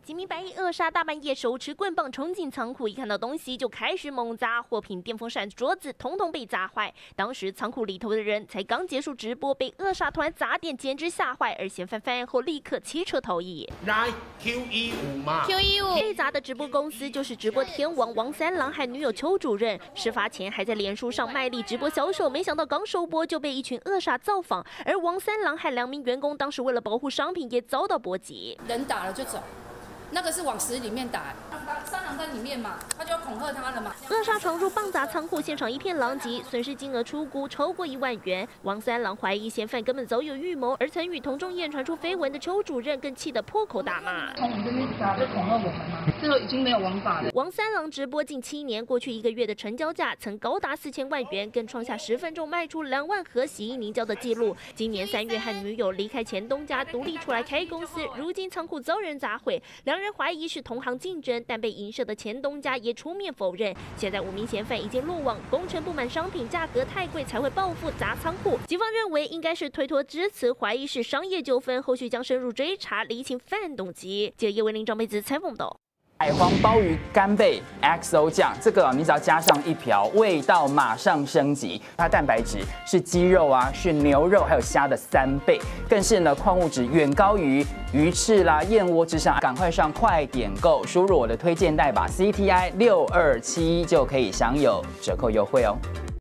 几名白衣恶煞大半夜手持棍棒冲进仓库，一看到东西就开始猛砸，货品、电风扇、桌子统统被砸坏。当时仓库里头的人才刚结束直播，被恶煞突然砸店，简直吓坏。而嫌犯犯案后立刻骑车逃逸。 来 Q15嘛 ，Q15 被砸的直播公司就是直播天王王三郎和女友邱主任。事发前还在脸书上卖力直播销售，没想到刚收播就被一群恶煞造访。而王三郎和2名员工当时为了保护商品，也遭到波及。 人打了就走。那个是往死里面打，三郎在里面嘛，他就要恐吓他了嘛。 恶煞闯入棒砸仓库，现场一片狼藉，损失金额初估超过1万元。王三郎怀疑嫌犯根本早有预谋，而曾与同众宴传出绯闻的邱主任更气得破口大骂：“ 从我们这边砸就恐吓我们吗？这个已经没有王法了。” 王三郎直播近7年，过去1个月的成交价曾高达4000万元，更创下10分钟卖出2万盒洗衣凝胶的纪录。今年3月和女友离开前东家，独立出来开公司，如今仓库遭人砸毁，两人怀疑是同行竞争，但被影射的前东家也出面否认。现在5名嫌犯已经落网，工程不满商品价格太贵才会报复砸仓库。警方认为应该是推脱支词，怀疑是商业纠纷，后续将深入追查，厘清犯案动机。记者叶维玲、张贝子采访报道。 海皇鲍鱼干贝 XO 酱，这个你只要加上1瓢，味道马上升级。它蛋白质是鸡肉啊，是牛肉还有虾的3倍，更是呢矿物质远高于鱼翅啦、燕窝之上。赶快上快点购，输入我的推荐代码 CTI627就可以享有折扣优惠哦。